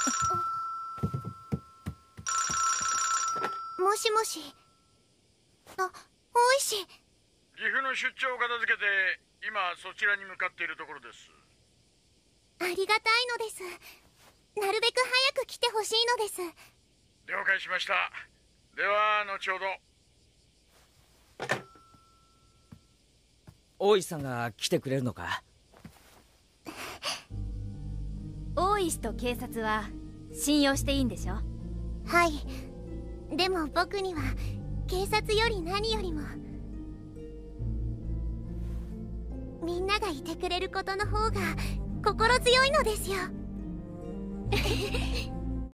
もしもし。大石。 岐阜の出張を片付けて今そちらに向かっているところです。 ありがたいのです。なるべく早く来てほしいのです。 了解しました。では後ほど。 大石さんが来てくれるのか？ 大石と警察は信用していいんでしょ？ はい。でも僕には警察より何よりもみんながいてくれることの方が心強いのですよ。